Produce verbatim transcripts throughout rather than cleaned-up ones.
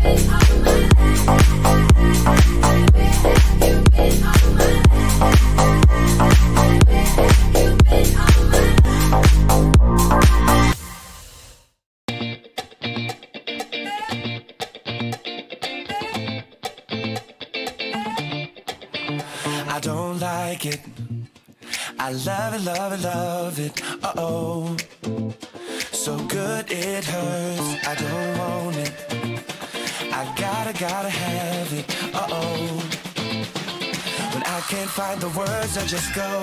I don't like it. I love it, love it, love it. Uh-oh. So good it hurts. I don't want it. I gotta, gotta have it. Uh-oh. When I can't find the words, I just go.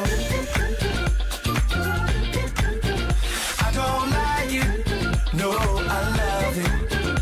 I don't like it. No, I love it.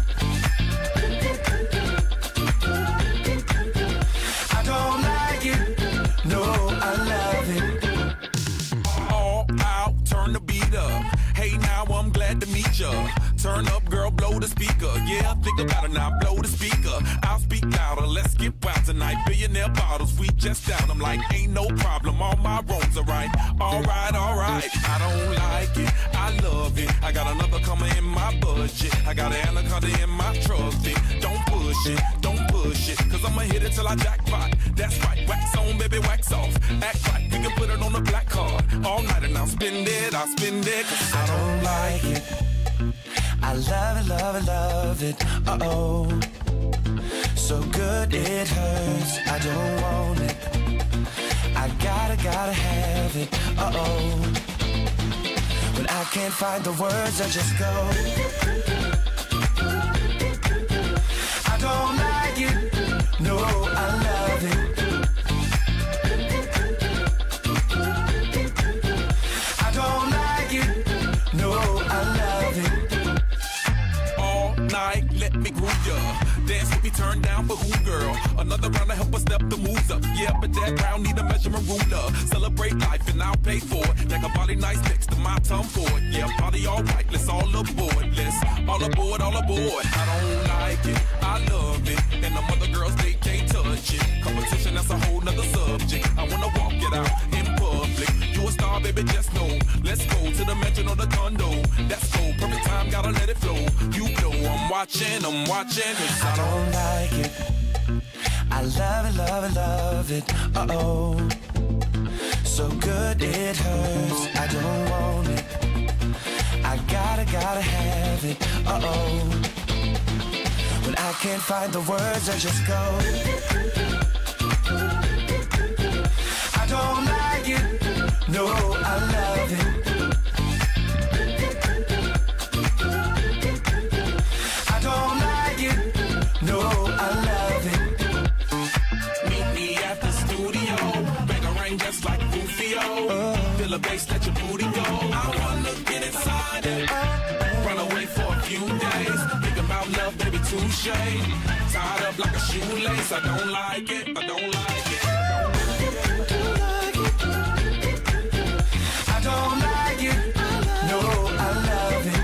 I don't like it. No, I love it. All out, turn the beat up. Hey, now I'm glad to meet ya. Turn up, girl, blow the speaker. Yeah, think about it now, blow the speaker. I'll speak louder, let's get wild tonight. Billionaire bottles, we just down. I'm like, ain't no problem, all my roads are right. Alright, alright, I don't like it, I love it. I got another coming in my budget. I got an anaconda in my trusty. Don't push it, don't push it, cause I'ma hit it till I jackpot. That's right, wax on, baby, wax off. Act right, we can put it on the black card. All night and I'll spend it, I'll spend it. Cause I don't like it. I love it, love it, love it. Uh-oh. So good it hurts. I don't want it. I gotta, gotta have it. Uh-oh. When I can't find the words, I just go. I don't like it. No, I love it. I don't like it. No, I love it. Let me groove ya. Dance with me, turn down for who, girl? Another round to help us step the moves up. Yeah, but that round need a measurement ruler. Celebrate life and I'll pay for it. Like a body nice next to my tongue for it. Yeah, party all right, let's all aboard. Let's all aboard, all aboard. I don't like it, I love it. And the other girls, they can't touch it. Competition, that's a whole nother subject. I wanna walk it out in public. You a star, baby, just know. Let's go to the mansion or the condo. That's go, perfect time, gotta let it flow. You know I'm watching, I'm watching. I don't like it. I love it, love it, love it. Uh-oh. So good it hurts. I don't want it. I gotta, gotta have it. Uh-oh. When I can't find the words, I just go. I don't like it. No, I love it. No, I love it. Meet me at the studio. Bang a rain just like Rufio. Uh, Feel a bass, let your booty go. I wanna get inside it. Uh, Run away for a few days. Think about love, baby, touche. Tied up like a shoelace. I don't like it. I don't like it. I don't like it. No, I love it.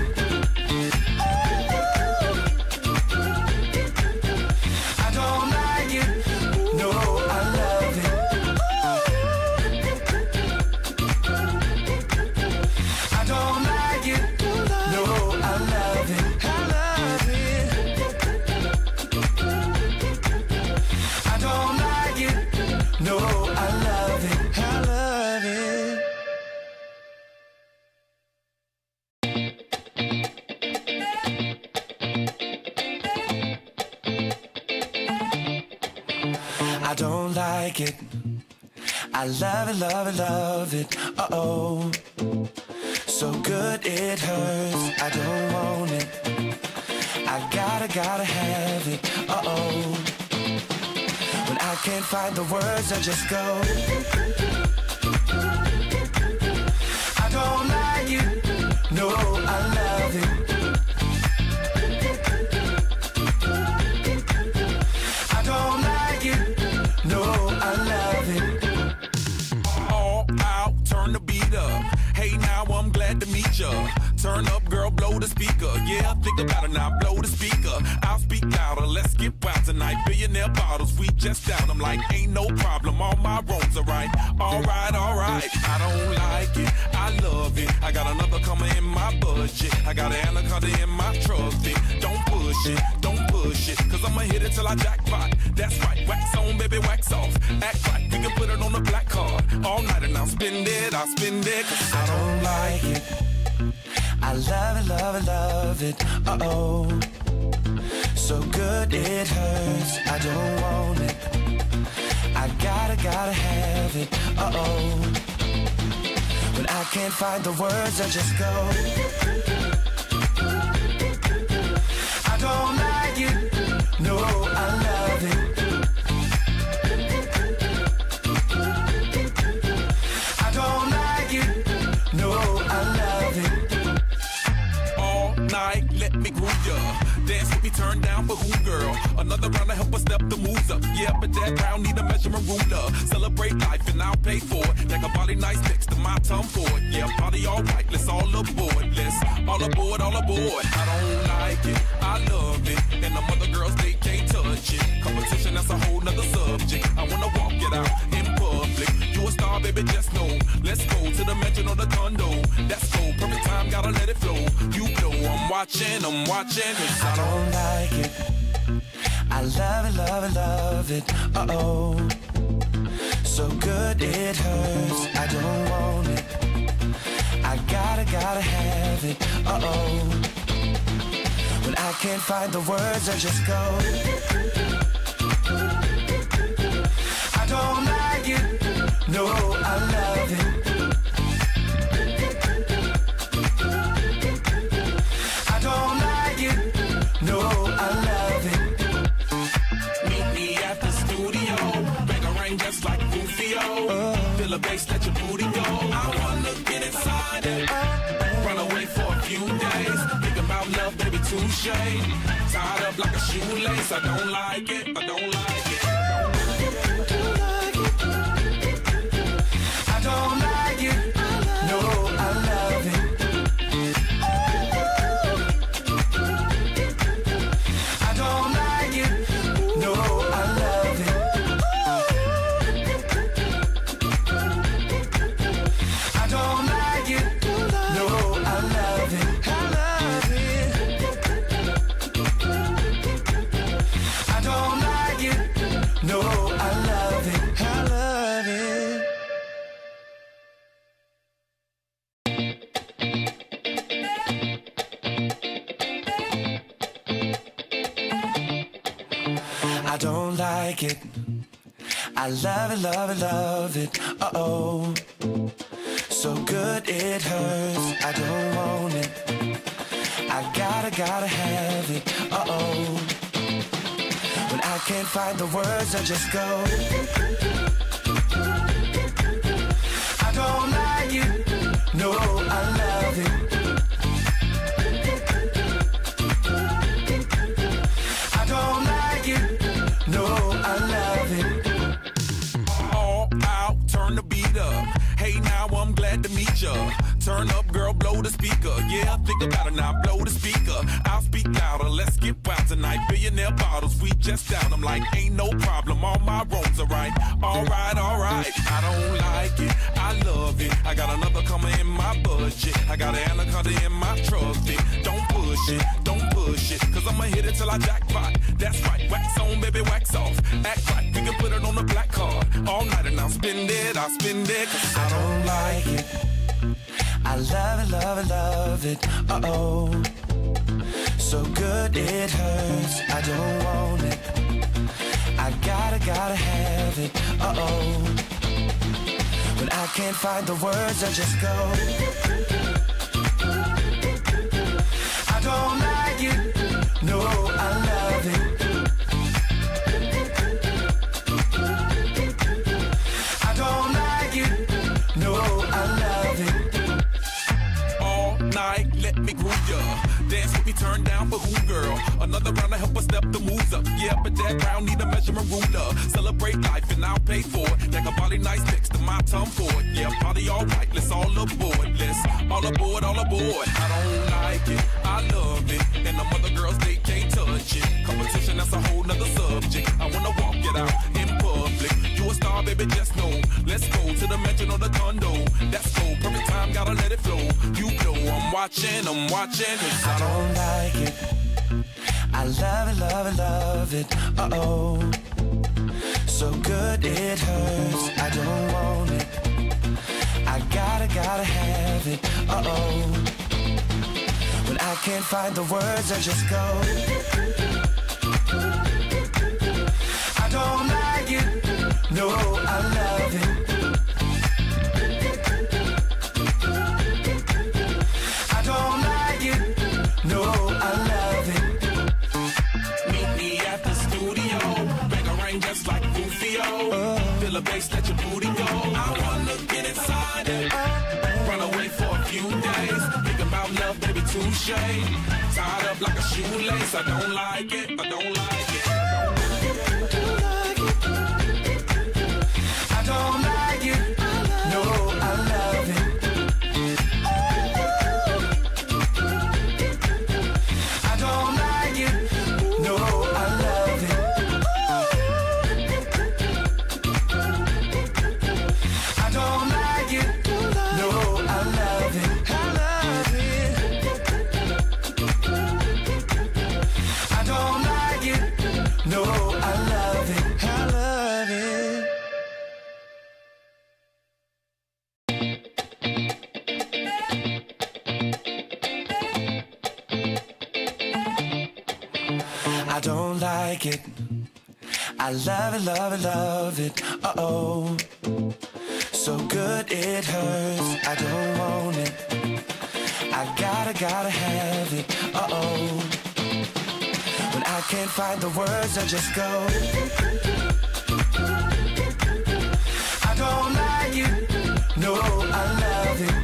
I don't like it. I love it, love it, love it. Uh-oh. So good it hurts. I don't want it. I gotta, gotta have it. Uh-oh. When I can't find the words, I just go. I don't like it. No, I love it. I don't like it. No, I love it. All out, turn the beat up. Hey, now I'm glad to meet ya. Turn up, girl, blow the speaker. Yeah, think about it now, blow the speaker. I'll speak louder, let's get wild tonight. Billionaire bottles, we just down. I'm like, ain't no problem, all my roads are right. Alright, alright, I don't like it, I love it. I got another coming in my budget. I got an anaconda in my trusty. Don't push it, don't push it, cause I'm I'ma hit it till I jackpot. That's right, wax on, baby, wax off. Act right, we can put it on the black card. All night and I'll spend it, I'll spend it. Cause I don't like it. I love it, love it, love it. Uh-oh. So good it hurts. I don't want it. I gotta, gotta have it. Uh-oh. When I can't find the words, I just go. I don't like it. No, I love it. I don't like it. No, I love it. All night, let me groove ya. Dance with me, turn down for who, girl? Another round to help us step the moves up. Yeah, but that round need a measurement ruler. Celebrate life and I'll pay for it. Like a body nice next to my tongue for it. Yeah, party all right, let's all aboard. Let's all aboard, all aboard. I don't like it, I love it. And the other girls, they can't touch it. Competition, that's a whole nother subject. I wanna walk it out in public. You a star, baby, just know. Let's go to the mansion or the condo. That's go, perfect time, gotta let it flow. You know I'm watching, I'm watching. I don't like it. I love it, love it, love it. Uh-oh. So good it hurts. I don't want it. I gotta, gotta have it. Uh-oh. When I can't find the words, I just go. I don't like it. No, I love it. I don't like it. No, I love it. Meet me at the studio. Bang a ring just like Rufio. Uh, Feel the bass, let your booty go. I wanna get inside it. Uh, Run away for a few days. Think about love, baby, touche. Tied up like a shoelace. I don't like it. I don't like it. I don't like it. No, I love it. I don't like it. No, I love it. I don't like it. No, I love it. I love it. I don't like it. No, I love it. I love it. I don't like it. I love it, love it, love it. Uh-oh. So good it hurts. I don't want it. I gotta, gotta have it. Uh-oh. When I can't find the words, I just go. I don't like it. No, I love it. I don't like it. No, I love it. All out, turn the beat up. Hey, now I'm glad to meet ya. Turn up, girl, blow the speaker. Yeah, think about it now, blow the speaker. I'll speak louder, let's get wild tonight. Billionaire bottles, we just down. I'm like, ain't no problem, all my roads are right. Alright, alright, I don't like it, I love it. I got another coming in my budget. I got an anaconda in my trusty. Don't push it, don't push it, cause I'ma hit it till I jackpot. That's right, wax on, baby, wax off. Act right, we can put it on the black card. All night and I'll spend it, I'll spend it. Cause I don't like it. I love it, love it, love it. Uh-oh. So good it hurts. I don't want it. I gotta, gotta have it. Uh-oh. When I can't find the words, I just go. I don't like it. No, I love it. I don't like it. No, I love it. Night, let me groove ya. Dance with me, turn down for who, girl? Another round to help us step the moves up. Yeah, but that round need a measurement ruler. Celebrate life and I'll pay for it. Like a body nice next to my tongue for it. Yeah, party all right, let's all aboard. Let's all aboard, all aboard. I don't like it, I love it. And the other girls, they can't touch it. Competition, that's a whole nother subject. I wanna walk it out in public. You a star, baby, just know. Let's go to the mansion or the condo. That's go, perfect time, gotta let it flow. You know I'm watching, I'm watching. I don't like it. I love it, love it, love it, uh-oh. So good it hurts, I don't want it. I gotta, gotta have it, uh-oh. When I can't find the words, I just go. I don't like it, no, I love it. I don't like it, no, I love it. Meet me at the studio, bang a ring just like Rufio. Uh, Feel the bass, let your booty go. I wanna get inside it, run away for a few days. Think about love, baby, touche. Tied up like a shoelace. I don't like it, I don't like it. I don't like it, no, I love it. I don't like it, no, I love it. I don't like it, no, I love it. I love it. I don't like it, no, I love it. I love it. I don't like it. I love it, love it, love it, uh-oh. So good it hurts, I don't want it. I gotta, gotta have it, uh-oh. When I can't find the words, I just go. I don't like it, no, I love it.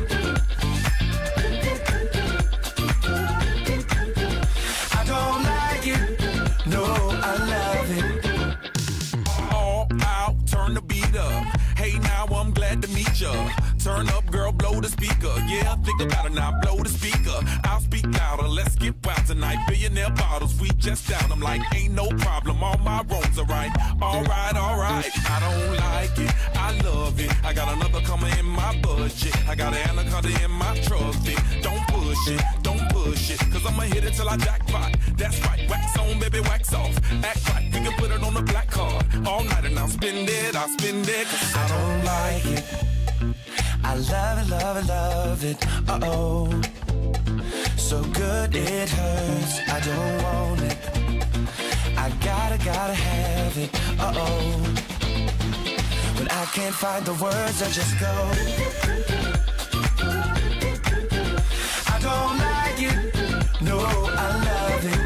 I don't like it, no, I love it. All out, turn the beat up. Hey, now I'm glad to meet ya. Turn up, girl, blow the speaker. Yeah, think about it now, blow the speaker. I'll speak louder, let's get wild tonight. Billionaire bottles, we just down. I'm like, ain't no problem, all my wrongs are right. Alright, alright, I don't like it, I love it. I got another coming in my budget. I got an anaconda in my trusty. Don't push it, don't push it, cause I'ma hit it till I jackpot. That's right, wax on, baby, wax off. Act right, we can put it on the black card. All night and I'll spend it, I'll spend it, cause I don't like it. I love it, love it, love it, uh-oh. So good it hurts, I don't want it. I gotta, gotta have it, uh-oh. When I can't find the words, I just go. I don't like it, no, I love it.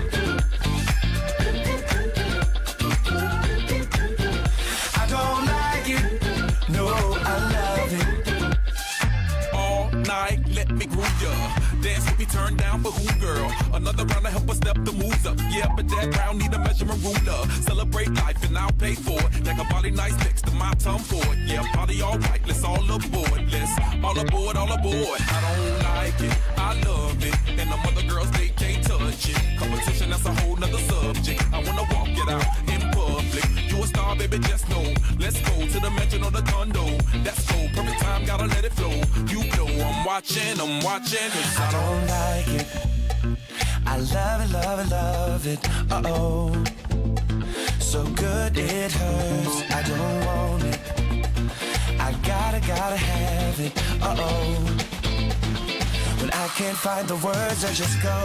I don't like it, no, I love it. all night, let me groove ya. Dance with me, turn down for who, girl? Another round to help us step the moves up. Yeah, but that round need a measurement ruler. Celebrate life and I'll pay for it. Like a body nice next to my tongue for it. Yeah, party all right, let's all aboard. Let's all aboard, all aboard. I don't like it, I love it. And the other girls, they can't touch it. Competition, that's a whole nother subject. I wanna walk it out in public. You a star, baby, just know. Let's go to the mansion or the condo. That's go, perfect time, gotta let it flow. You know I'm watching, I'm watching. I don't like it. I love it, love it, love it, uh-oh. So good it hurts, I don't want it. I gotta, gotta have it, uh-oh. When I can't find the words, I just go.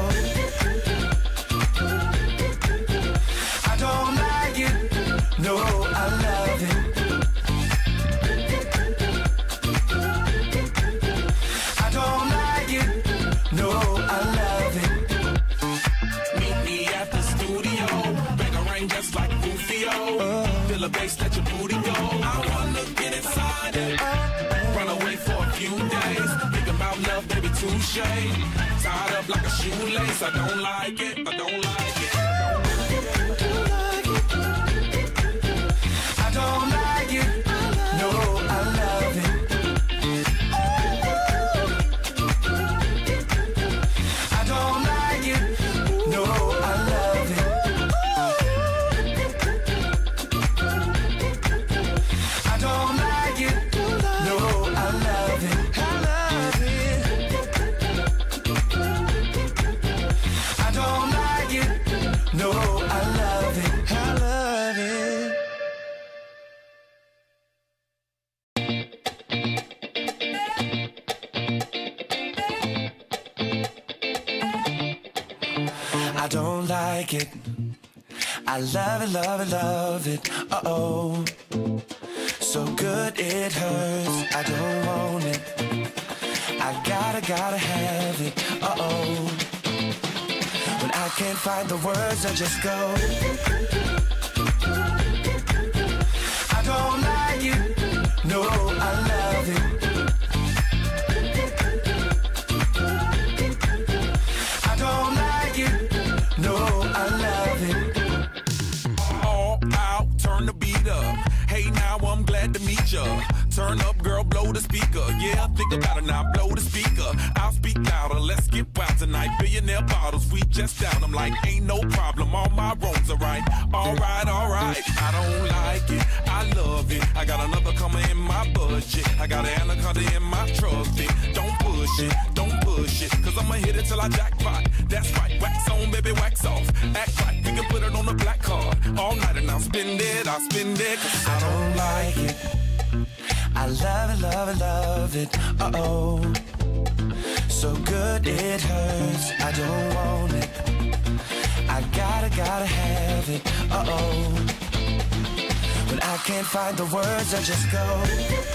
I don't like it, no, I love it. I don't like it, no, I love it. Meet me at the studio, bang a ring just like Rufio. Uh, Feel the bass, let your booty go. I wanna get inside it, run away for a few days. Think about love, baby, touche. Tied up like a shoelace. I don't like it, I don't like it. I don't like it, no, I love it. I don't like it, no, I love it. I don't like it, no, I love it. I love it. I don't like it, like it. I love it, love it, love it. Uh-oh. So good it hurts. I don't want it. I gotta, gotta have it. Uh-oh. When I can't find the words, I just go. I don't like it. No, I love it. I don't like it. No, I love it. All out, turn the beat up. Hey, now I'm glad to meet ya. Turn up, girl, blow the speaker. Yeah, think about it now, blow the speaker. I'll speak louder, let's get wild tonight. Billionaire bottles, we just down. I'm like, ain't no problem, all my wrongs are right. Alright, alright, I don't like it, I love it. I got another coming in my budget. I got an anaconda in my trusty. Don't push it, don't push it, cause I'ma hit it till I jackpot. That's right, wax on, baby, wax off. Act right, we can put it on the black card. All night and I'll spend it, I'll spend it, cause I don't like it. I love it, love it, love it. Uh-oh. So good it hurts. I don't want it. I gotta, gotta have it. Uh-oh. When I can't find the words, I just go.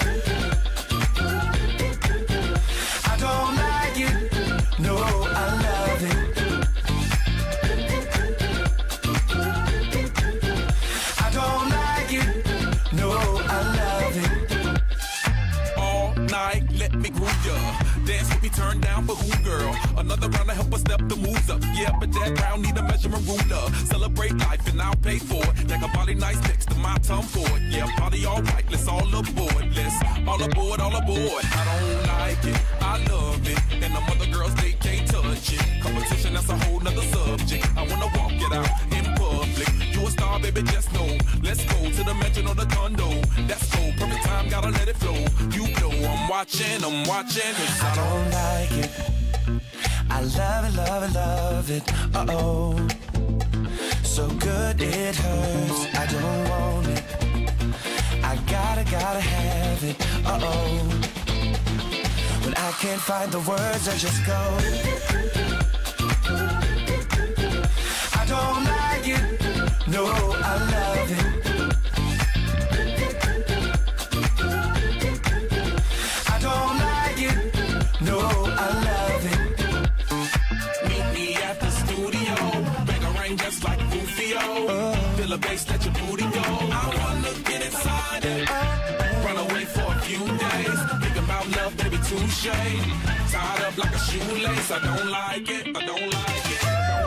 I don't like it. No, I love it. I don't like it. No, I love it. Let me groove ya. Dance with me, turn down for who, girl? Another round to help us step the moves up. Yeah, but that round need a measurement ruler. Celebrate life and I'll pay for it. Like a body nice next to my tongue for it. Yeah, party all right, let's all aboard. Let's all aboard, all aboard. I don't like it, I love it. And the other girls, they can't touch it. Competition, that's a whole nother subject. I wanna walk it out in public. You a star, baby, just know. Let's go to the mansion or the condo. That's go, perfect time, gotta let it flow. You know I'm watching, I'm watching. I don't like it. I love it, love it, love it. Uh-oh. So good it hurts. I don't want it. I gotta, gotta have it. Uh-oh. When I can't find the words, I just go. I don't like it. No, I love it. I don't like it. No, I love it. Meet me at the studio. Bang a rain just like Rufio. Uh, Feel a bass, let your booty go. I wanna get inside it. Uh, Run away for a few days. Think about love, baby, touche. Tied up like a shoelace. I don't like it. I don't like it.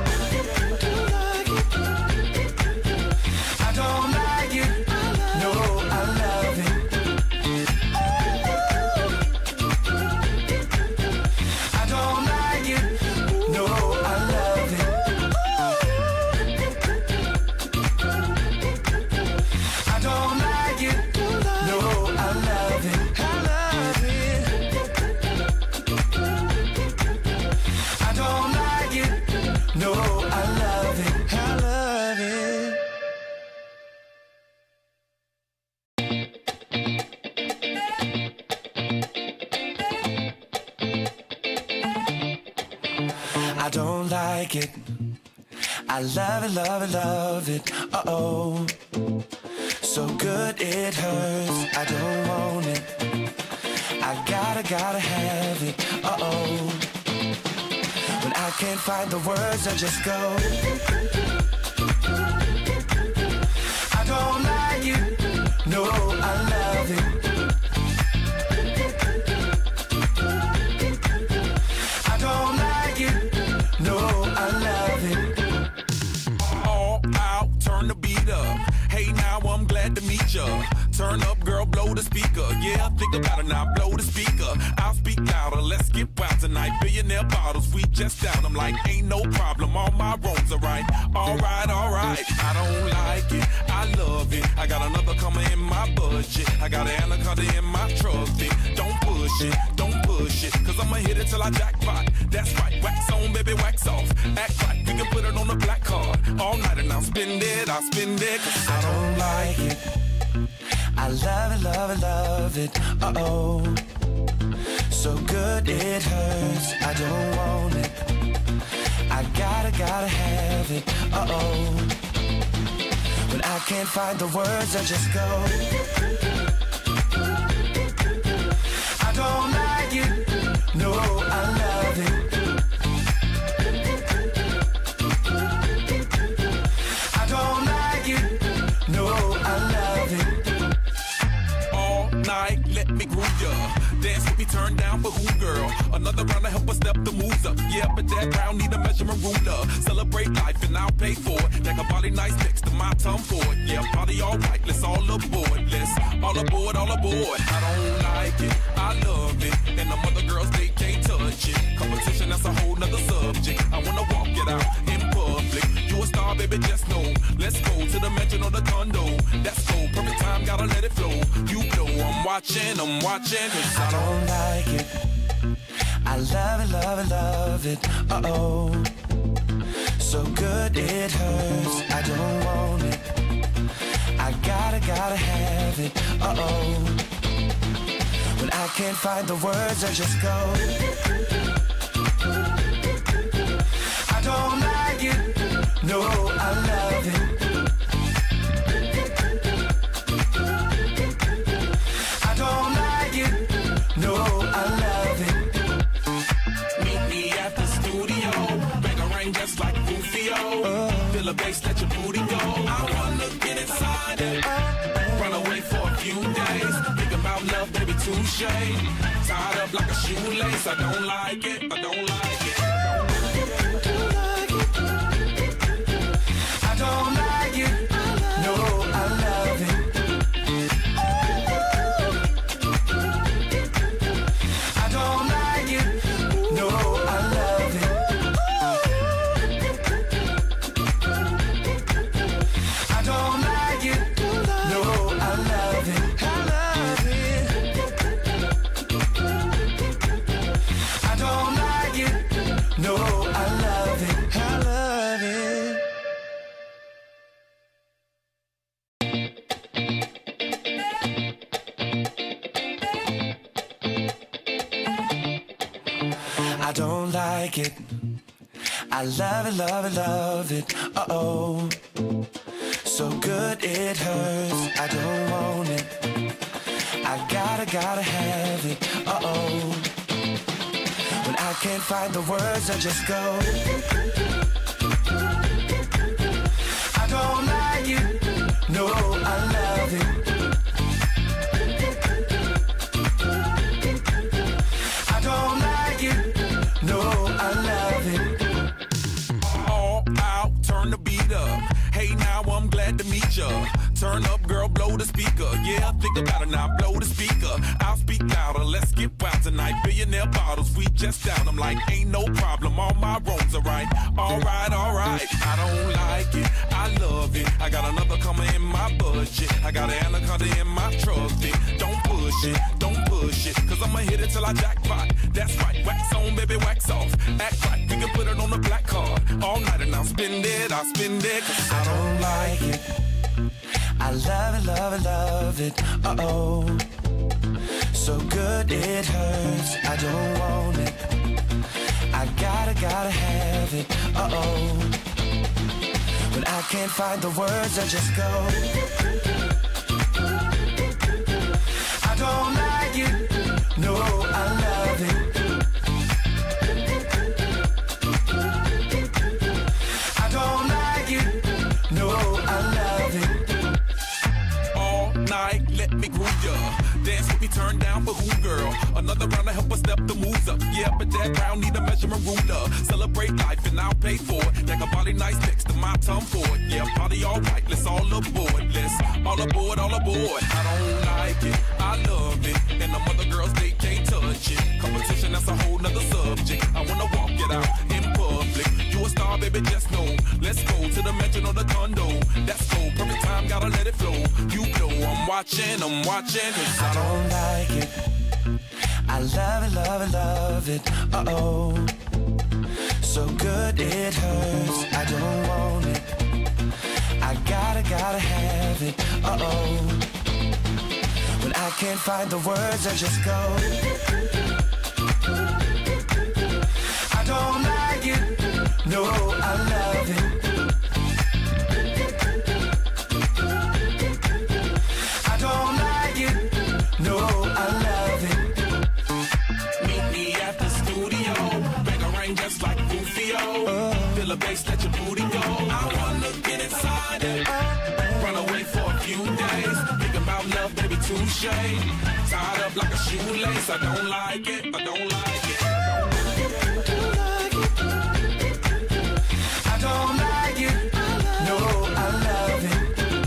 I don't like it. No, I love it. I don't like it. No, I love it. I don't like it. No, I love it. I love it. I don't like it. No, I love it. I love it. I don't like it. I love it, love it, love it. Uh-oh. So good it hurts. I don't want it. I gotta, gotta have it. Uh-oh. When I can't find the words, I just go. I don't like it. No, I love it. I don't like it. No, I love it. All out, turn the beat up. Hey, now I'm glad to meet ya. Turn up, girl, blow the speaker. Yeah, think about it now, blow the speaker. I'll speak louder, let's get wild tonight. Billionaire bottles, we just down. I'm like, ain't no problem, all my wrongs are right. Alright, alright, I don't like it, I love it. I got another coming in my budget. I got an anaconda in my trusty. Don't push it, don't push it, cause I'ma hit it till I jackpot. That's right, wax on, baby, wax off. Act right, we can put it on the black card. All night and I'll spend it, I'll spend it, cause I don't like it. I love it, love it, love it. Uh-oh. So good it hurts. I don't want it. I gotta, gotta have it, uh-oh. When I can't find the words, I just go. I don't like it, no, I love it. I don't like it, no, I love it. All night, let me groove ya. Dance with me, turn down for who, girl? Another round to help us step the moves up. Yeah, but that round need a measurement ruler. Celebrate life and I'll pay for it. Like a body nice next to my tongue for it. Yeah, party all right, let's all aboard. Let's all aboard, all aboard. I don't like it, I love it. And the other girls, they can't touch it. Competition, that's a whole nother subject. I wanna walk it out in public. You a star, baby, just know. Let's go to the mansion or the condo. That's go, perfect time, gotta let it flow. You know I'm watching, I'm watching. I don't like it, I love it, love it, love it, uh-oh. So good it hurts, I don't want it. I gotta, gotta have it, uh-oh. When I can't find the words, I just go. I don't like it, no, I love it. I don't like it, no, I love it. Meet me at the studio, bang a ring just like Rufio. Uh, Feel the bass, let your booty go. I wanna get inside it, run away for a few days. Think about love, baby, touche. Tied up like a shoelace, I don't like it, I don't like it. I don't like it, no, I love it. I don't like it, no, I love it. I don't like it, no, I love it. I love it. I don't like it, no, I love it. I love it. I don't like it, I love it, love it, love it, uh-oh. So good it hurts, I don't want it. I gotta, gotta have it, uh-oh. When I can't find the words, I just go. I don't like it, no, I love it. I don't like it, no, I love it. All out, turn the beat up. Hey, now I'm glad to meet ya. Turn up, girl, blow the speaker. Yeah, think about it now, blow the speaker. I'll speak louder, let's get wild tonight. Billionaire bottles, we just down. I'm like, ain't no problem, all my wrongs are right. Alright, alright, I don't like it, I love it. I got another coming in my budget. I got an anaconda in my trophy. Don't push it, don't push it, cause I'ma hit it till I jackpot. That's right, wax on, baby, wax off. Act right, we can put it on the black card. All night and I'll spend it, I'll spend it, cause I don't like it, I love it, love it, love it, uh-oh. So good it hurts, I don't want it. I gotta, gotta have it, uh-oh. When I can't find the words, I just go. I don't like it, no, I love it. I don't like it, no, I love it. All night, let me groove ya. Dance with me, turn down for who, girl? Another round to help us step the moves up. Yeah, but that round need a measurement ruler. Celebrate life and I'll pay for it. Like a body nice next to my tongue for it. Yeah, party all right, let's all aboard. Let's all aboard, all aboard. I don't like it, I love it. And the other girls, they can't touch it. Competition, that's a whole nother subject. I wanna walk it out in public. You a star, baby, just know. Let's go to the mansion or the condo. That's go, perfect time, gotta let it flow. You know I'm watching, I'm watching. I don't like it, I love it, love it, love it, uh-oh. So good it hurts, I don't want it. I gotta, gotta have it, uh-oh. When I can't find the words, I just go. I don't like it, No, I love it. I don't like it. No, I love it. Meet me at the studio. Bang a rain just like Rufio. Uh, Feel a bass, let your booty go. I wanna get inside it. Run away for a few days. Think about love, baby, touche. Tied up like a shoelace. I don't like it. I don't like it. I don't like it. No, I love it.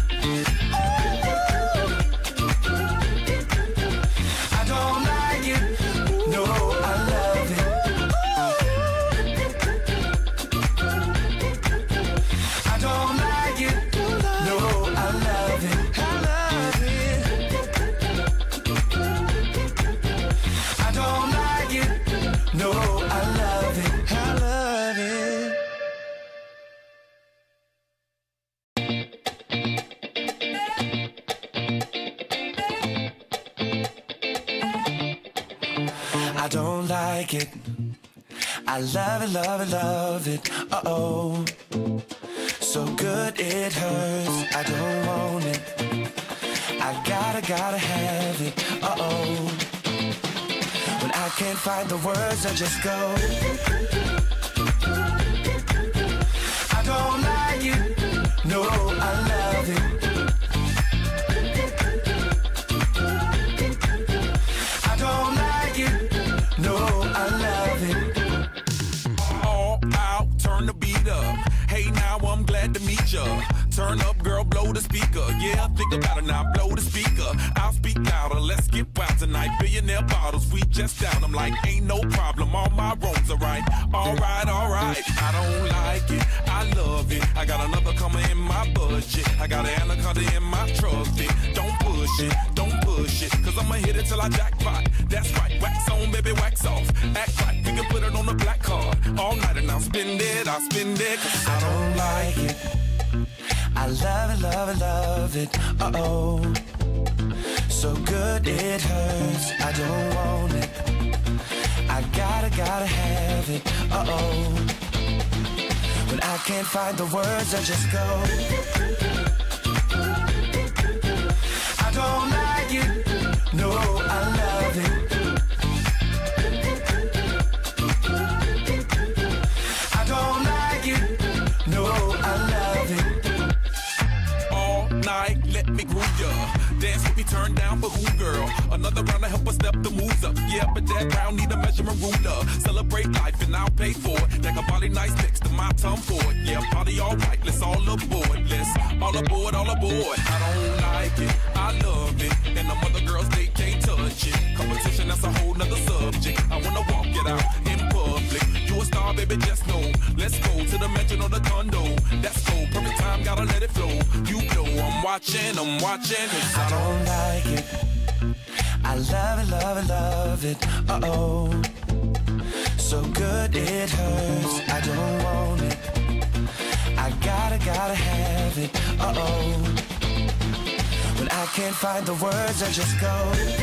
I don't like it. No, I love it. I don't like it. No, I love it. I love it. I don't like it. No, I love it. I love it. I don't like it. I love it, love it, love it. Uh-oh. So good it hurts. I don't want it. I gotta, gotta have it. Uh-oh. When I can't find the words, I just go. I don't like it. No, I love it. I don't like it. No, I love it. All out, turn the beat up. Hey, now I'm glad to meet ya. Turn up, girl, blow the speaker. Yeah, think about it now, blow the speaker. I'll speak louder, let's get wild tonight. Billionaire bottles, we just down. I'm like, ain't no problem, all my roads are right. Alright, alright, I don't like it, I love it. I got another coming in my budget. I got an anaconda in my trusty. Don't push it, don't push it, cause I'ma hit it till I jackpot. That's right, wax on, baby, wax off. Act right, we can put it on the black card. All night and I'll spend it, I'll spend it. Cause I don't like it. I love it, love it, love it. Uh-oh. So good it hurts. I don't want it. I gotta, gotta have it. Uh-oh. When I can't find the words, I just go. I don't like it. No, I love it. I don't like it. No, I love it. All night, let me groove ya. Dance with me, turn down for who, girl? Another round to help us step the moves up. Yeah, but that round need a measurement ruler. Celebrate life and I'll pay for it. Like a body nice next to my tongue for it. Yeah, party all right, let's all aboard. Let's all aboard, all aboard. I don't like it, I love it. And the other girls, they can't touch it. Competition, that's a whole nother subject. I wanna walk it out in public. You a star, baby, just know. Let's go to the mansion or the condo. That's go, perfect time, gotta let it flow. You know I'm watching, I'm watching. I don't like it. I love it, love it, love it. Uh-oh. So good it hurts. I don't want it. I gotta, gotta have it. Uh-oh. When I can't find the words, I just go.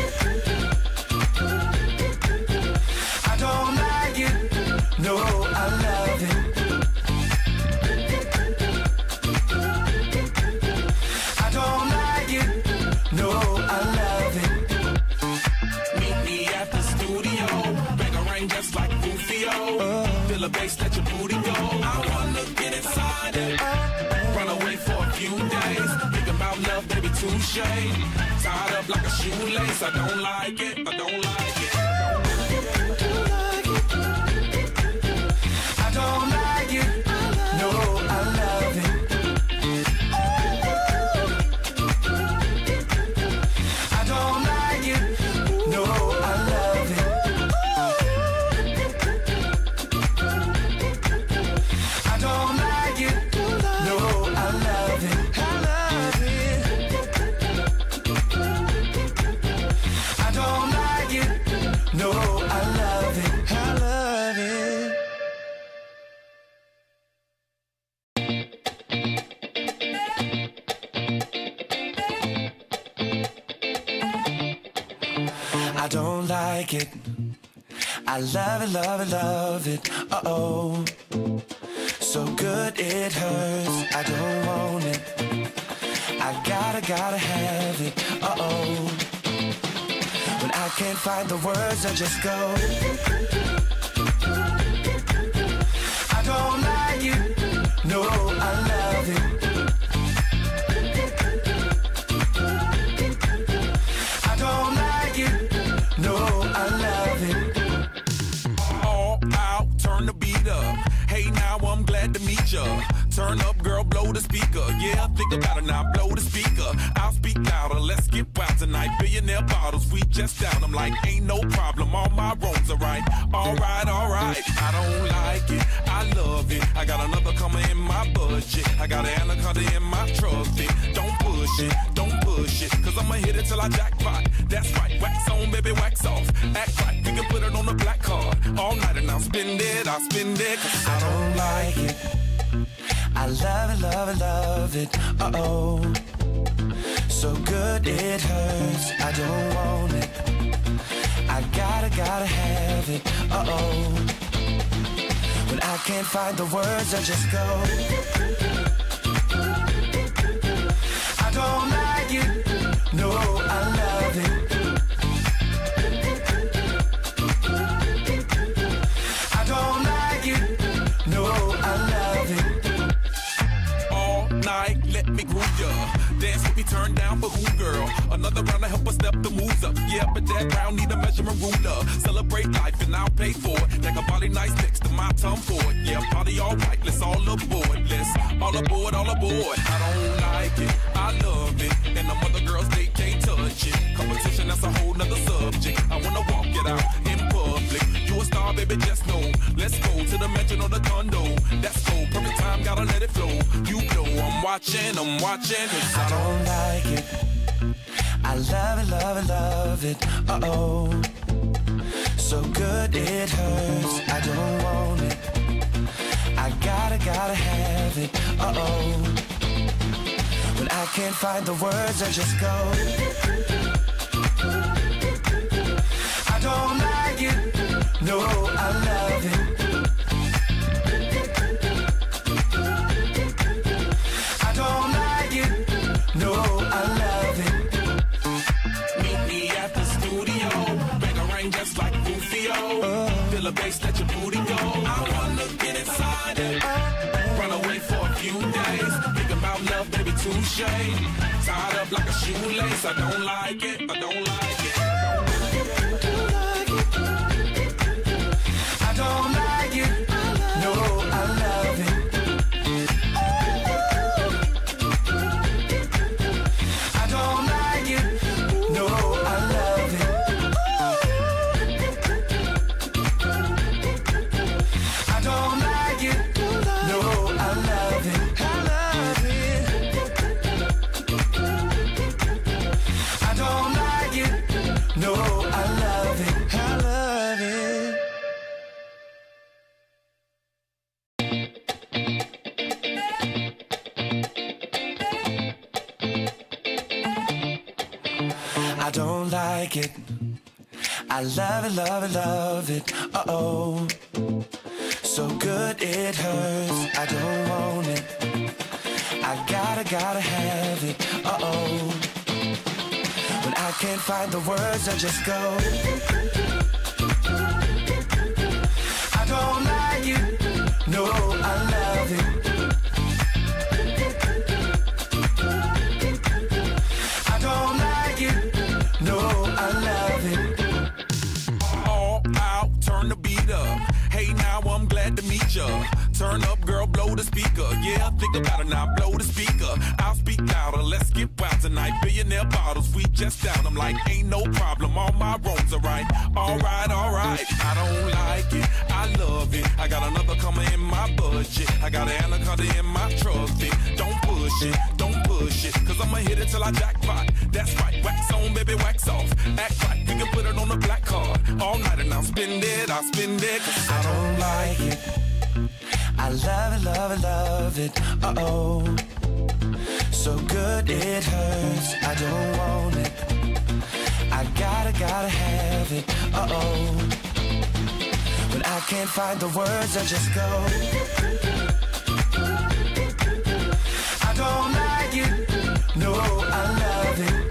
I don't like it. No, I love it. I don't like it. No, I love it. Meet me at the studio. Bang a rain just like Rufio. Uh, Feel a bass, let your booty go. I wanna get inside it. Run away for a few days. Think about love, baby, touche. Tied up like a shoelace. I don't like it, I don't like it. I don't like it. No, I love it. I don't like it. No, I love it. I don't like it. No, I love it. I love it. I don't like it. No, I love it. I love it. I don't like it. I love it, love it, love it. Uh-oh. so good it hurts. I don't want it. I gotta, gotta have it. Uh-oh. When I can't find the words, I just go. I don't like it. No, I love it. I don't like it. No, I love it. All out, turn the beat up. Hey, now I'm glad to meet ya. Turn up, girl, blow the speaker. Yeah, think about it now, blow the speaker. I'll speak louder, let's get wild tonight. Billionaire bottles, we just down. I'm like, ain't no problem, all my wrongs are right. Alright, alright, I don't like it, I love it. I got another coming in my budget. I got an anaconda in my trusty. Don't push it, don't push it, cause I'ma hit it till I jackpot. That's right, wax on, baby, wax off. Act right, we can put it on the black card. All night and I'll spend it, I'll spend it, cause I don't like it. I love it, love it, love it, uh-oh. So good it hurts, I don't want it. I gotta, gotta have it, uh-oh. When I can't find the words, I just go. I don't like it, no, I love it. I don't like it, no, I love it. Let me groove ya. Dance with me, turn down for who, girl? Another round to help us step the moves up. Yeah, but that round need a measurement ruler. Celebrate life and I'll pay for it. Like a body nice next to my tongue for it. Yeah, party all right, let's all aboard. Let's all aboard, all aboard. I don't like it, I love it. And the other girls, they can't touch it. Competition, that's a whole nother subject. I wanna walk it out in public. You a star, baby, just know. Let's go to the mansion or the condo. That's go, perfect time, gotta let it flow. You know I'm watching, I'm watching. I don't like it. I love it, love it, love it. Uh-oh. So good it hurts. I don't want it. I gotta, gotta have it. Uh-oh. When I can't find the words, I just go. I don't like it. No, I love it. I don't like it. No, I love it. Meet me at the studio. Bang a ring just like Rufio. Uh, Feel the bass, let your booty go. I wanna get inside it. Uh, Run away for a few days. Think about love, baby, touche. Tied up like a shoelace. I don't like it. I don't like it. I don't like it. No, I love it. I don't like it. No, I love it. I don't like it. No, I love it. I love it. I don't like it. No, I love it. I love it. I don't like it. I love it, love it, love it. Uh-oh. So good it hurts. I don't want it. I gotta, gotta have it. Uh-oh. When I can't find the words, I just go. I don't like it. No, I love it. I don't like it. No, I love it. All out, turn the beat up. Hey, now I'm glad to meet ya. Turn up, girl, blow the speaker. Yeah, think about it now, blow the speaker. I'll speak louder, let's get wild tonight. Billionaire bottles, we just down. I'm like, ain't no problem, all my wrongs are right. Alright, alright, I don't like it, I love it. I got another coming in my budget. I got an anaconda in my trusty. Don't push it, don't push it, cause I'ma hit it till I jackpot. That's right, wax on, baby, wax off. Act right, we can put it on the black card. All night and I'll spend it, I'll spend it, cause I don't like it. I love it, love it, love it. Uh-oh. So good it hurts. I don't want it. I gotta, gotta have it. Uh-oh. When I can't find the words, I just go. don't like it. No, I love it.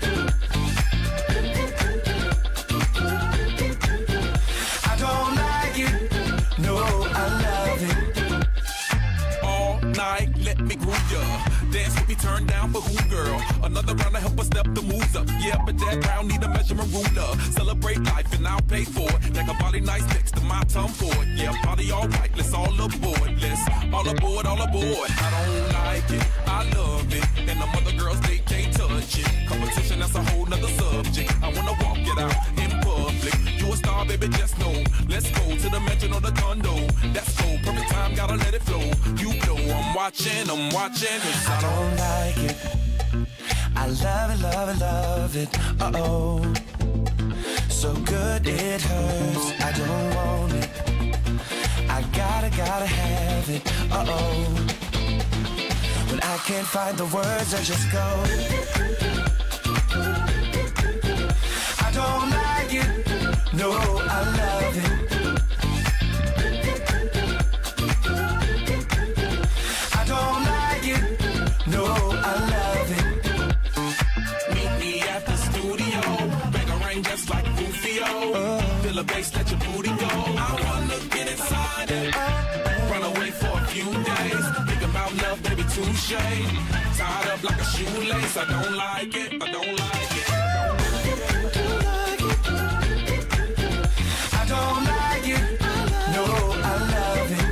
I don't like it. No, I love it. All night, let me groove ya. Dance with me, turn down for who, girl? Another round to help us step the moves up. Yeah, but that round need a measurement ruler. Celebrate life and I'll pay for it. Like a body nice next to my tongue for it. Yeah, party all right, let's all aboard. Let's all aboard, all aboard. I don't like it, I love it. And the other girls, they can't touch it. Competition, that's a whole nother subject. I wanna walk it out in public. You a star, baby, just know. Let's go to the mansion or the condo. That's cool, perfect time, gotta let it flow. You know I'm watching, I'm watching. I don't like it. I love it, love it, love it. Uh-oh. So good it hurts. I don't want it. I gotta, gotta have it. Uh-oh. When I can't find the words, I just go. I don't like it. No, I love it. I don't like it. No, I love it. Meet me at the studio. Bang a ring just like Rufio. Uh, Feel the bass, let your booty go. I wanna get inside it. Uh, Run away for a few days. Think about love, baby, touche. Tied up like a shoelace. I don't like it. I don't like it. I don't like it. No, I love it.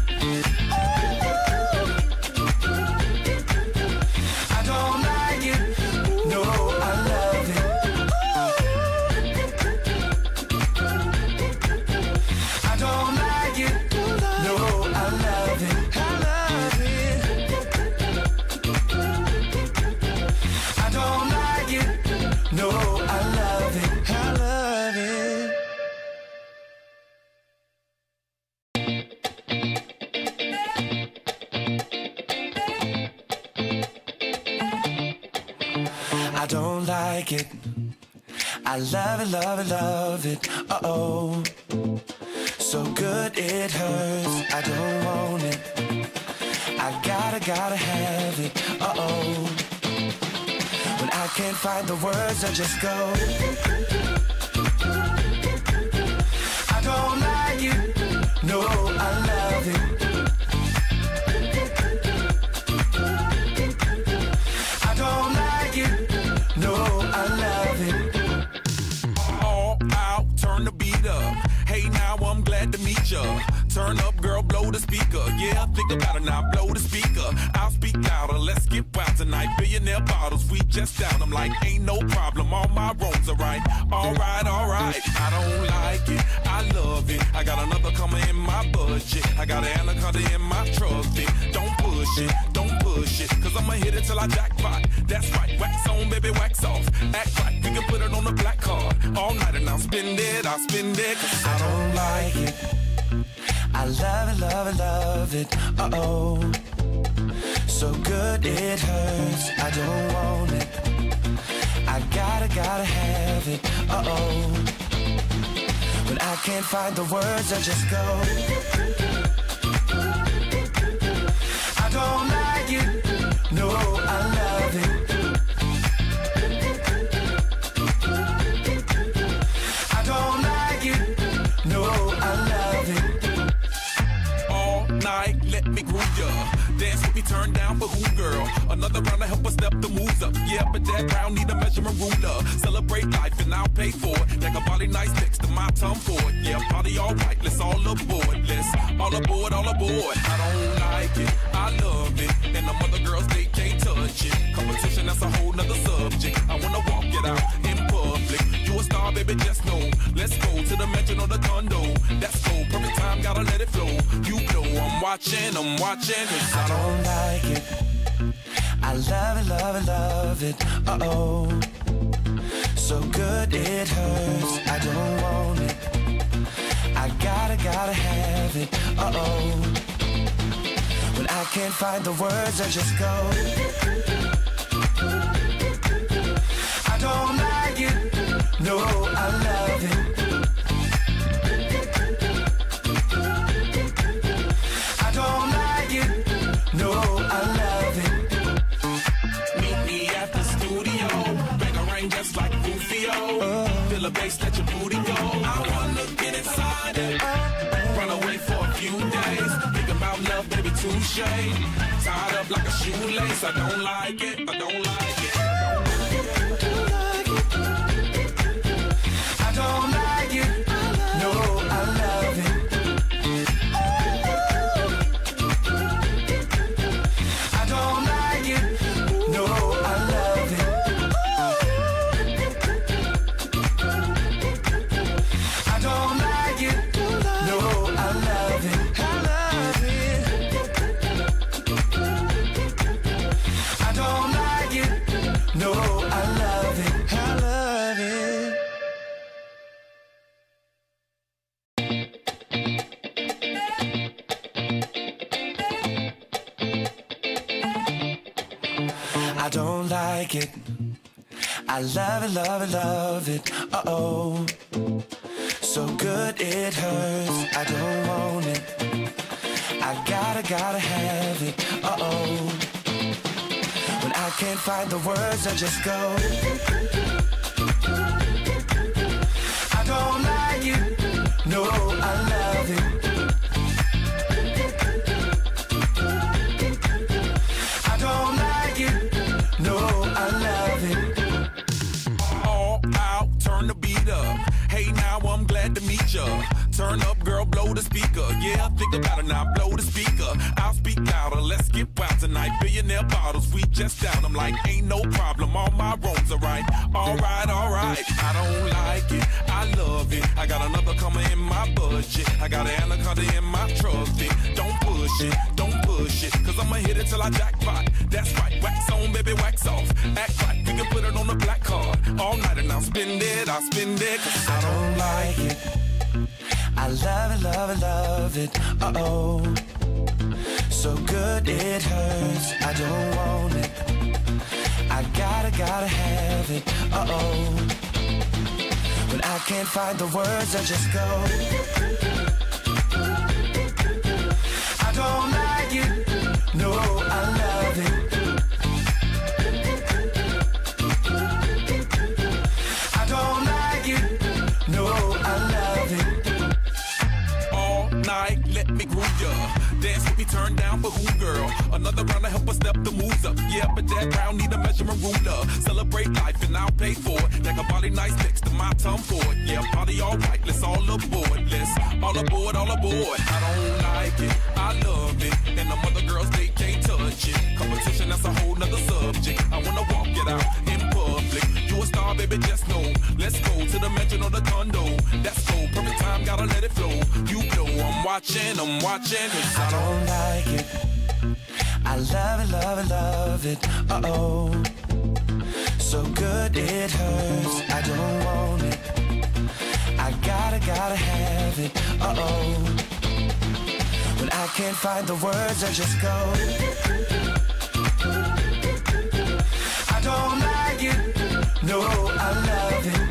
I don't like it. No, I love it. I don't like it. No, I love it. I love it. I don't like it. No, I love it. I love it. I don't like it. I love it, love it, love it. Uh-oh. So good it hurts. I don't want it. I gotta, gotta have it. Uh-oh. When I can't find the words, I just go. I don't like it. No, I love it. I don't like it. No, I love it. All out, turn the beat up. Hey, now I'm glad to meet ya. Turn up, girl, blow the speaker. Yeah, think about it now, blow the speaker. I'll speak louder, let's get wild tonight. Billionaire bottles, we just down. I'm like, ain't no problem, all my roads are right. Alright, alright, I don't like it, I love it. I got another coming in my budget. I got an anaconda in my trusty. Don't push it, don't push it, cause I'ma hit it till I jackpot. That's right, wax on, baby, wax off. Act right, we can put it on the black card. All night and I'll spend it, I'll spend it, cause I don't like it. I love it, love it, love it. Uh-oh. So good it hurts. I don't want it. I gotta, gotta have it. Uh-oh. When I can't find the words, I just go. I don't like it. No, I love it. I don't like it. No, I love it. All night, let me groove ya. Dance with me, turn down for who, girl? Another round to help us step the moves up. Yeah, but that round need a measurement ruler. Celebrate life and I'll pay for it. Like a body nice next to my tongue for it. Yeah, party all right, let's all aboard. Let's all aboard, all aboard. I don't like it, I love it. And the other girls, they can't touch it. Competition, that's a whole nother subject. I wanna walk it out in public. You a star, baby, just know. Let's go to the mansion or the condo. That's cool, perfect time, gotta let it flow. You know I'm watching, I'm watching. I don't like it. I love it, love it, love it. Uh-oh. So good it hurts. I don't want it. I gotta, gotta have it. Uh-oh. When I can't find the words, I just go. I don't like it. No, I love it. I don't like it. No, I love it. Feel the bass, let your booty go. I wanna get inside it. Run away for a few days. Think about love, baby, touche. Tied up like a shoelace. I don't like it. I don't like it. I don't like it. No, I love it. I don't like it. No, I love it. I don't like it. No, I love it. I love it. I don't like it. No, I love it. I love it. I don't like it. I love it, love it, love it. Uh-oh. So good it hurts. I don't want it. I gotta, gotta have it. Uh-oh. When I can't find the words, I just go. I don't like it. No, I love it. I don't like it. No, I love it. All out, turn the beat up. Hey, now I'm glad to meet ya. Turn up, girl, blow the speaker. Yeah, think about it now, blow the speaker. I'll speak louder, let's get wild tonight. Billionaire bottles, we just down. I'm like, ain't no problem, all my roads are right. Alright, alright, I don't like it, I love it. I got another coming in my budget. I got an anaconda in my trusty. Don't push it, don't push it, cause I'ma hit it till I jackpot. That's right, wax on, baby, wax off. Act right, we can put it on the black card. All night and I'll spend it, I'll spend it. Cause I don't like it. I love it, love it, love it. Uh-oh. So good it hurts. I don't want it. I gotta, gotta have it. Uh-oh. When I can't find the words, I just go. I don't like it. No, I love it. I don't like it. No, I love it. all night, let me groove ya. Dance with me, turn down for who, girl? Another round to help us step the moves up. Yeah, but that round need a measurement ruler. Celebrate life and I'll pay for it. Like a body nice next to my tongue for it. Yeah, party all right, let's all aboard. Let's all aboard, all aboard. I don't like it, I love it. And the other girls, they can't touch it. Competition, that's a whole nother subject. I wanna walk it out in public. You a star, baby, just know. Let's go to the mansion or the condo. That's go, perfect time, gotta let it flow. You know I'm watching, I'm watching. I don't like it. I love it, love it, love it. Uh-oh. So good it hurts. I don't want it. I gotta, gotta have it. Uh-oh. When I can't find the words, I just go. I don't like it. No, I love it.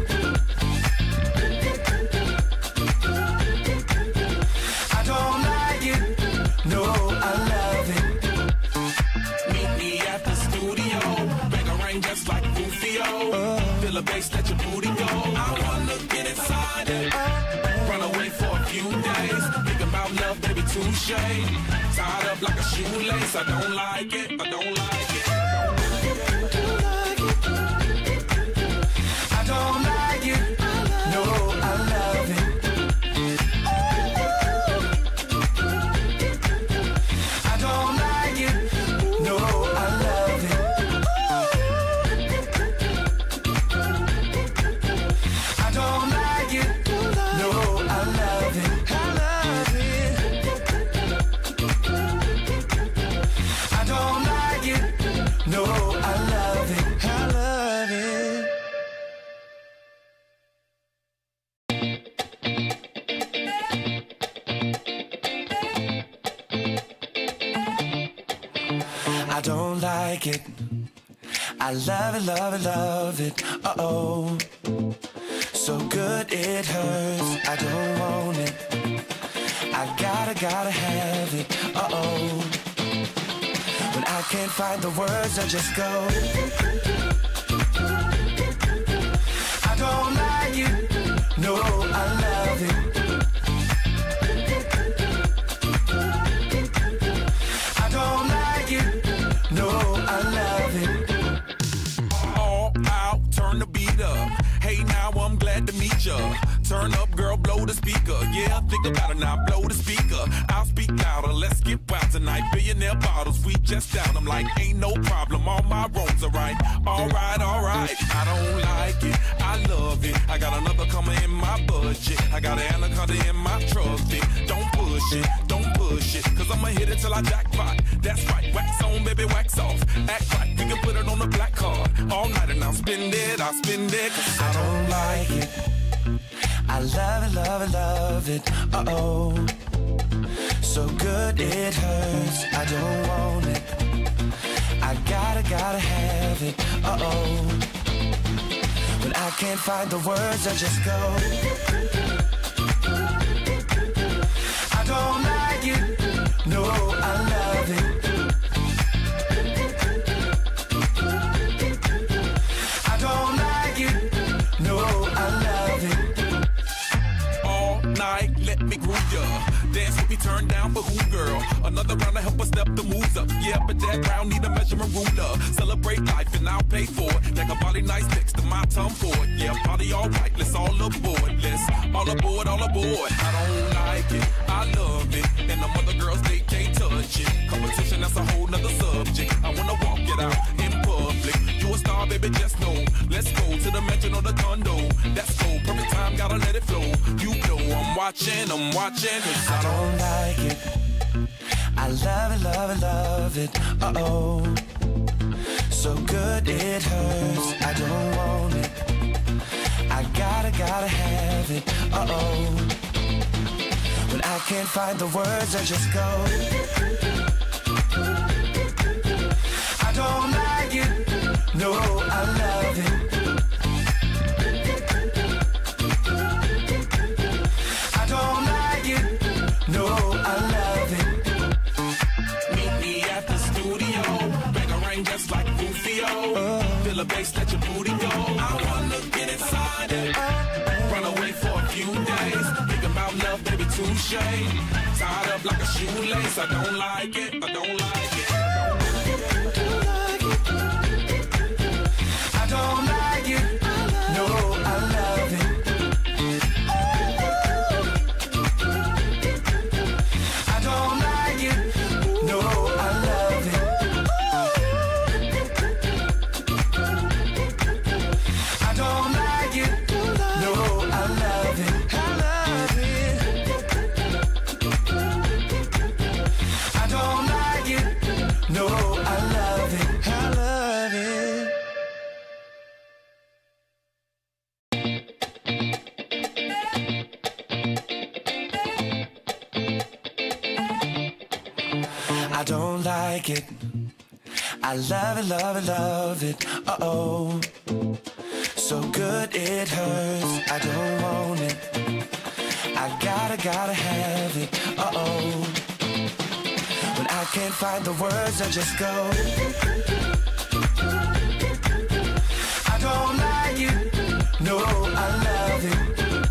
I don't like it. No, I love it. Meet me at the studio. Bang a rain just like Rufio. Uh, Feel the bass, let your booty go. I wanna get inside it. Uh, Run away for a few days. Think about love, baby, touche. Tied up like a shoelace. I don't like it. I don't like it. I don't like it. No, I love it. I don't like it. No, I love it. I don't like it. No, I love it. I love it. I don't like it. No, I love it. I love it. I don't like it. I love it, love it, love it. Uh-oh. So good it hurts. I don't want it. I gotta, gotta have it. Uh-oh. When I can't find the words, I just go. I don't like it. Turn up, girl, blow the speaker. Yeah, think about it now, blow the speaker. I'll speak louder, let's get wild tonight. Billionaire bottles, we just down. I'm like, ain't no problem, all my wrongs are right. Alright, alright, I don't like it, I love it. I got another coming in my budget. I got an anaconda in my trusty. Don't push it, don't push it, cause I'ma hit it till I jackpot. That's right, wax on, baby, wax off. Act right, we can put it on the black card. All night and I'll spend it, I'll spend it, cause I don't like it. I love it, love it, love it, uh-oh. So good it hurts, I don't want it. I gotta, gotta have it, uh-oh. When I can't find the words, I just go. I don't like it, no, I love it. I don't like it, no, I love it. Let me groove ya. Dance with me, turn down for who, girl? Another round to help us step the moves up. Yeah, but that round need a measurement ruler. Celebrate life and I'll pay for it. Like a body nice next to my tongue for it. Yeah, party all right, let's all aboard. Let's all aboard, all aboard. I don't like it, I love it. And the other girls, they can't touch it. Competition, that's a whole nother subject. I wanna walk it out in public. You a star, baby, just know. Let's go to the mansion or the condo. That's go, perfect time, gotta let it flow. You know I'm watching, I'm watching. I don't like it. I love it, love it, love it, uh-oh. So good it hurts, I don't want it. I gotta, gotta have it, uh-oh. When I can't find the words, I just go. I don't like it, no, I love it. I don't like it, no, I love it. Meet me at the studio, bangarang just like Rufio. Uh, Feel the bass, let your booty go. I wanna get inside it, run away for a few days. Think about love, baby, touche. Tied up like a shoelace, I don't like it, I don't like it. I don't like it, no, I love it. I don't like it, no, I love it. I don't like it, no, I love it. I love it. I don't like it, no, I love it. I love it. I don't like it. I love it, love it, love it, uh-oh. So good it hurts, I don't want it. I gotta, gotta have it, uh-oh. When I can't find the words, I just go. I don't like it, no, I love it.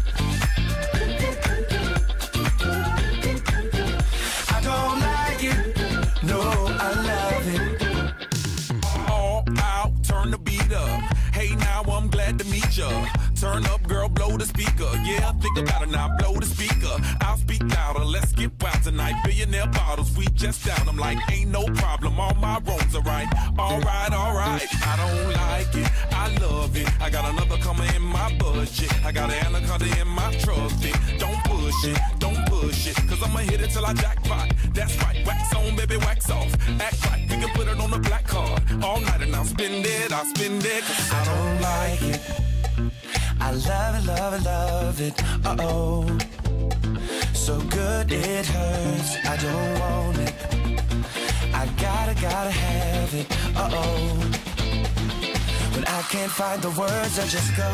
I don't like it, no, I love it. All out, turn the beat up. Hey, now I'm glad to meet ya. Turn up, girl, blow the speaker. Yeah, think about it now, blow the speaker. I'll speak louder, let's get wild tonight. Billionaire bottles, we just down. I'm like, ain't no problem, all my wrongs are right. Alright, alright, I don't like it, I love it. I got another coming in my budget. I got an anaconda in my trusty. Don't push it, don't push it, cause I'ma hit it till I jackpot. That's right, wax on, baby, wax off. Act right, we can put it on the black card. All night and I'll spend it, I'll spend it, cause I don't like it. I love it, love it, love it, uh-oh. So good it hurts, I don't want it. I gotta, gotta have it, uh-oh. When I can't find the words, I just go.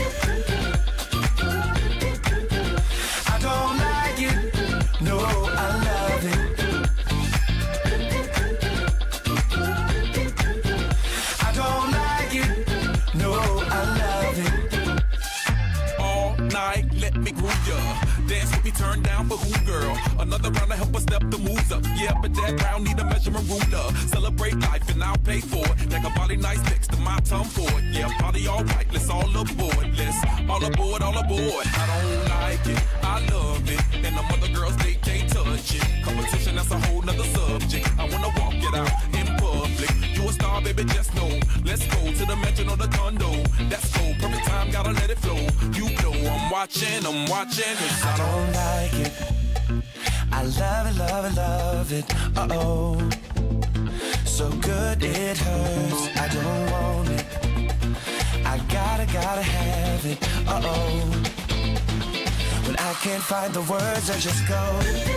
I don't like it, no, I love it. I don't like it, no, I love it. night, let me groove ya. Dance with me, turn down for who, girl? Another round to help us step the moves up. Yeah, but that round need a measurement ruler. Celebrate life and I'll pay for it. Like a body nice next to my tongue for it. Yeah, party all right, let's all aboard. Let's all aboard, all aboard. I don't like it, I love it. And the other girls, they can't touch it. Competition, that's a whole nother subject. I wanna walk it out in public. You a star, baby, just know. Let's go to the mansion or the condo. That's cool, perfect time, gotta let it flow. You know I'm watching, I'm watching. I don't like it, I love it, love it, love it, uh-oh. So good it hurts, I don't want it. I gotta, gotta have it, uh-oh. When I can't find the words, I just go.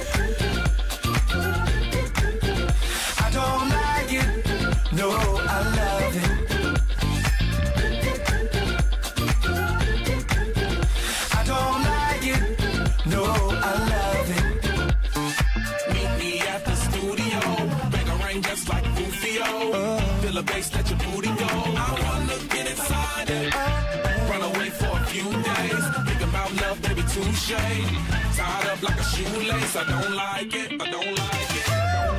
I don't like it, no, I love it. I don't like it, no, I love it. Meet me at the studio, bang a ring just like Rufio. Uh, Feel a bass, let your booty go. I wanna get inside it, run away for a few days. Think about love, baby, touche. Tied up like a shoelace, I don't like it, I don't like it.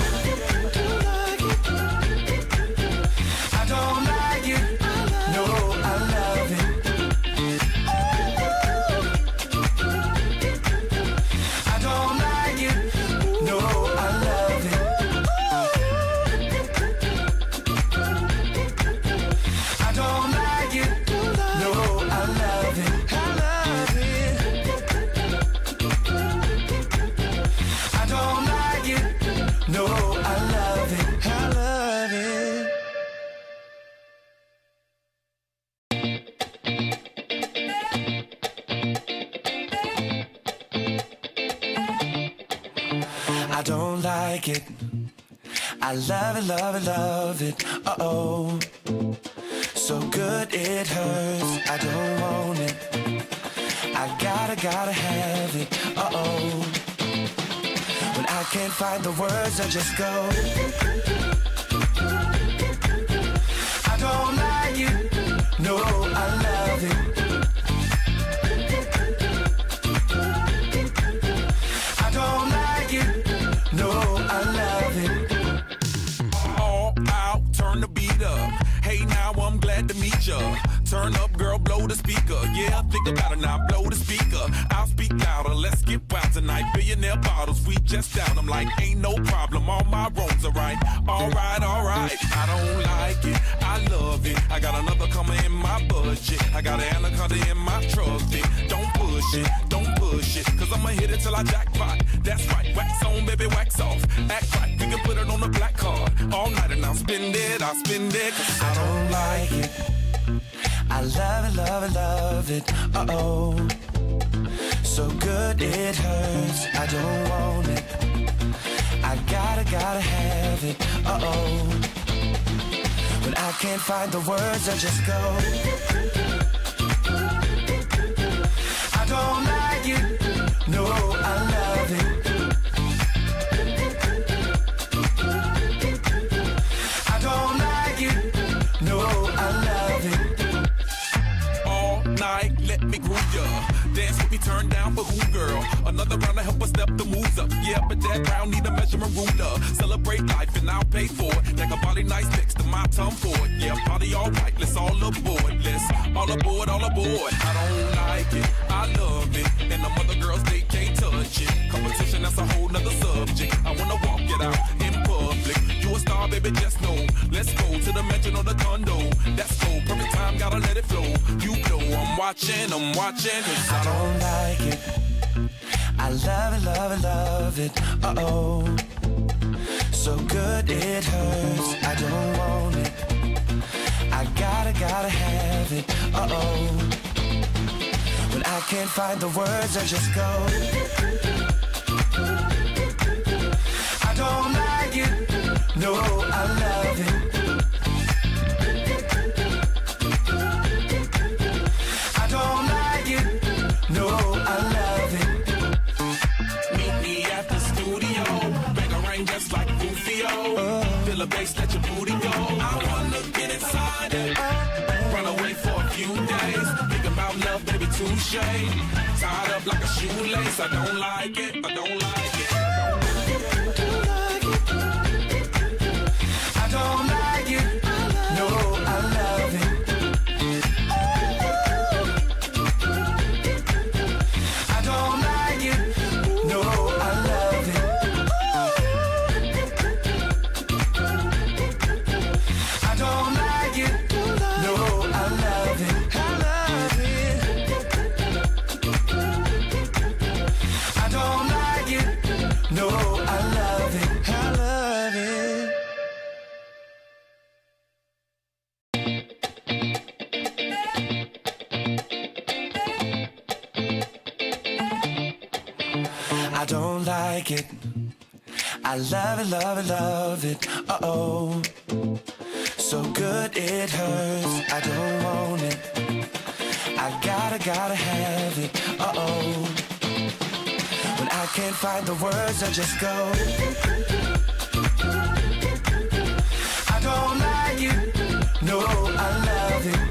I don't like it, no, I love it. I don't like it, no, I love it. I don't like it, no, I love it. I love it. I don't like it, no, I love it. I love it. I don't like it, I love it, love it, love it, uh-oh. So good it hurts, I don't want it. I gotta, gotta have it, uh-oh. When I can't find the words, I just go. I don't like it, no, I love it. I don't like it, no, I love it. All out, turn the beat up. Hey, now I'm glad to meet ya. Turn up, girl, blow the speaker. Yeah, think about it now, blow the speaker. I'll speak louder, let's get wild tonight. Billionaire bottles, we just down. I'm like, ain't no problem, all my roads are right. All right, all right. I don't like it, I love it. I got another coming in my budget. I got an anaconda in my trusty. Don't push it, don't push it, cause I'ma hit it till I jackpot. That's right, wax on, baby, wax off. Act right, we can put it on the black card. All night and I'll spend it, I'll spend it. Cause I don't like it, I love it, love it, love it, uh-oh. So good it hurts, I don't want it. I gotta, gotta have it, uh-oh. When I can't find the words, I just go. I don't like it, no, I love it. I don't like it, no, I love it. All night, let me groove ya. Dance with me, turn down for who, girl? Another round to help us step the moves up. Yeah, but that round need a measurement ruler. Celebrate life and I'll pay for it. Like a body nice next to my tongue for it. Yeah, party all right, let's all aboard. Let's all aboard, all aboard. I don't like it, I love it. And the other girls, they can't touch it. Competition, that's a whole nother subject. I wanna walk it out in public. You a star, baby, just know. Let's go to the mansion or the condo. That's cool, perfect time, gotta let it flow. You know I'm watching, I'm watching. I don't like it, I love it, love it, love it, uh-oh. So good it hurts, I don't want it. I gotta, gotta have it, uh-oh. When I can't find the words, I just go. I don't like it, no, I love it. I don't like it, no, I love it. Meet me at the studio, bang a ring just like Rufio. Uh, Feel a bass, let your booty go. I wanna get inside it, run away for a few days. Think about love, baby, touche. touche. Tied up like a shoelace, I don't like it, I don't like it. I don't like it, no, I love it. I don't like it, no, I love it. I don't like it, no, I love it. I love it. I don't like it, no, I love it. I love it. I don't like it. I love it, love it, love it. Uh-oh. So good it hurts. I don't want it. I gotta, gotta have it. Uh-oh. When I can't find the words, I just go. I don't like it. No, I love it.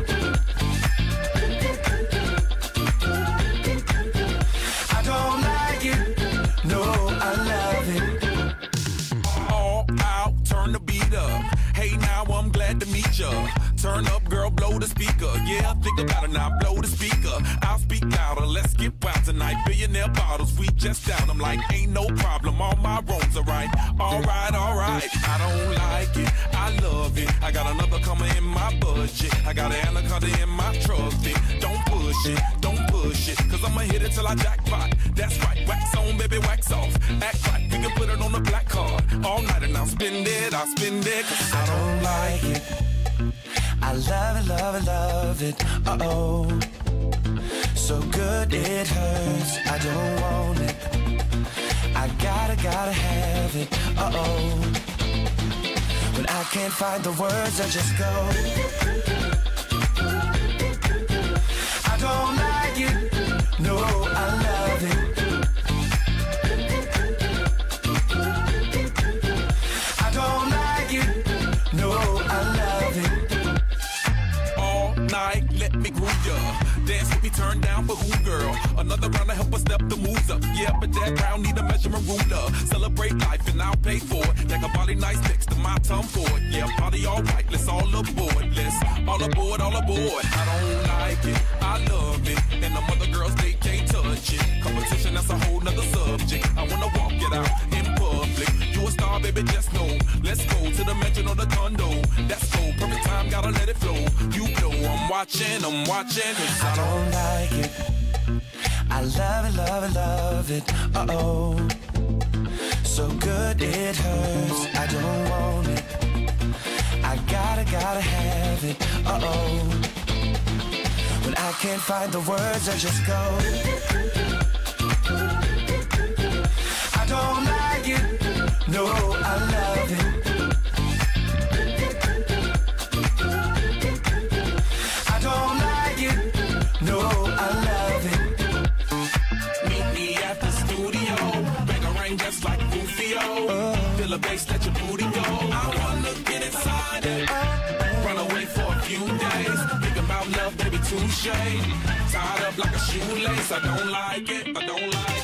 I don't like it. No, I love it. All out, turn the beat up. Hey, now I'm glad to meet ya. Turn up, girl, blow the speaker. Yeah, think about it now, blow the speaker. I'll speak louder, let's get wild tonight. Billionaire bottles, we just down. I'm like, ain't no problem, all my roads are right. Alright, alright, I don't like it, I love it. I got another coming in my budget. I got an anaconda in my trusty. Don't push it, don't push it, cause I'ma hit it till I jackpot. That's right, wax on, baby, wax off. Act right, we can put it on the black card. All night and I'll spend it, I'll spend it. Cause I don't like it. I love it, love it, love it. Uh-oh. So good it hurts. I don't want it. I gotta, gotta have it. Uh-oh. When I can't find the words, I just go. I don't like it. No, I love it. I don't like it. No, I love it. Let me groove ya. Dance with me, turn down for who, girl? Another round to help us step the moves up. Yeah, but that round need a measurement ruler. Celebrate life and I'll pay for it. Like a body nice next to my tongue for it. Yeah, party all right, let's all aboard. Let's all aboard, all aboard. I don't like it, I love it. And the other girls, they can't touch it. Competition, that's a whole nother subject. I wanna walk it out in public. You a star, baby, just know. Let's go to the mansion or the condo. That's go, perfect time, gotta let it flow. You know I'm watching, I'm watching. I don't like it. I love it, love it, love it. Uh-oh. So good it hurts. I don't want it. I gotta, gotta have it. Uh-oh. When I can't find the words, I just go. I don't like it. No, I love it. I don't like it. No, I love it. Meet me at the studio. Bang a ring just like Rufio. Uh, Feel the bass, let your booty go. I wanna get inside it. Uh, Run away for a few days. Think about love, baby, touche. Tied up like a shoelace. I don't like it. I don't like it.